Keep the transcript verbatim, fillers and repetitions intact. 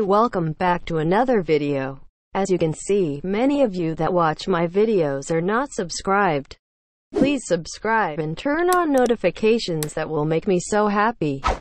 welcome back to another video. As you can see, many of you that watch my videos are not subscribed. Please subscribe and turn on notifications. That will make me so happy.